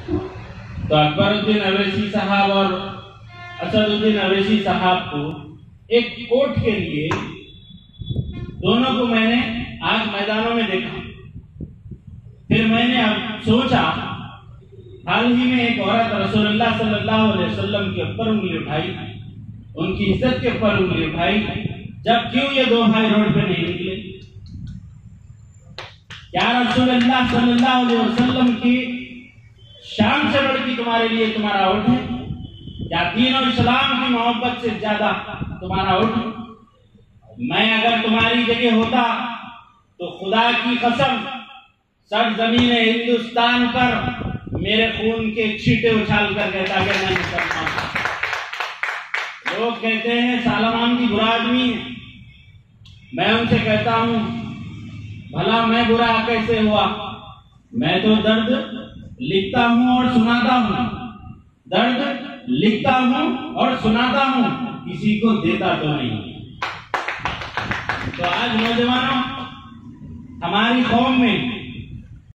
तो अकबरुद्दीन अवैसी साहब और असदुद्दीन अवैसी साहब को एक कोट के लिए दोनों को मैंने आज मैदानों में देखा। फिर मैंने अब सोचा, हाल ही में एक औरत रसूलुल्लाह सल्लल्लाहु अलैहि वसल्लम के ऊपर उंगली उठाई, उनकी इज्जत के ऊपर उंगली उठाई, जब क्यों ये दो भाई रोड पे नहीं निकले? क्या रसूलुल्लाह सल्लल्लाहु अलैहि वसल्लम की शान से बढ़ के तुम्हारे लिए तुम्हारा वोट है? क्या दीन और इस्लाम की मोहब्बत से ज्यादा तुम्हारा वोट है? मैं अगर तुम्हारी जगह होता तो खुदा की कसम सरजमीन हिंदुस्तान पर मेरे खून के छींटे उछाल कर कहता कि मैं मुसलमान हूं। लोग कहते हैं सालमान की बुरा आदमी है। मैं उनसे कहता हूं, भला मैं बुरा कैसे हुआ? मैं तो दर्द लिखता हूं और सुनाता हूं, दर्द लिखता हूं और सुनाता हूं, किसी को देता तो नहीं। तो आज नौजवानों, हमारी कौम में